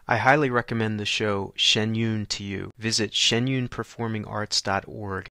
I highly recommend the show Shenyun to you. Visit shenyunperformingarts.org